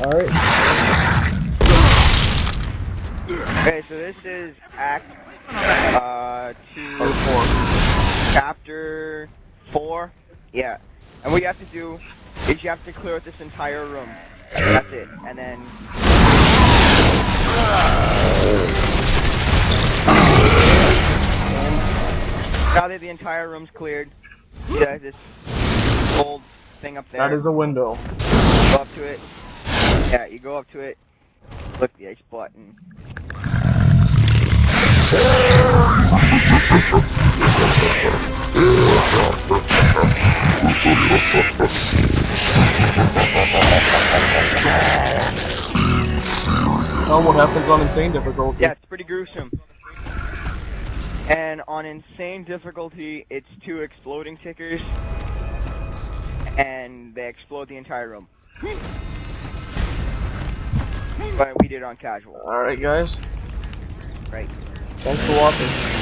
Alright. Okay, so this is Act 2, Chapter 4. Yeah. And what you have to do is you have to clear out this entire room. That's it. And then... now that the entire room's cleared, there's this gold thing up there. That is a window. Go up to it. Yeah, you go up to it. Click the H button. Oh, what happens on insane difficulty? Yeah, it's pretty gruesome. And on insane difficulty, it's 2 exploding tickers, and they explode the entire room. But we did it on casual. Alright, guys. Right. Thanks for watching.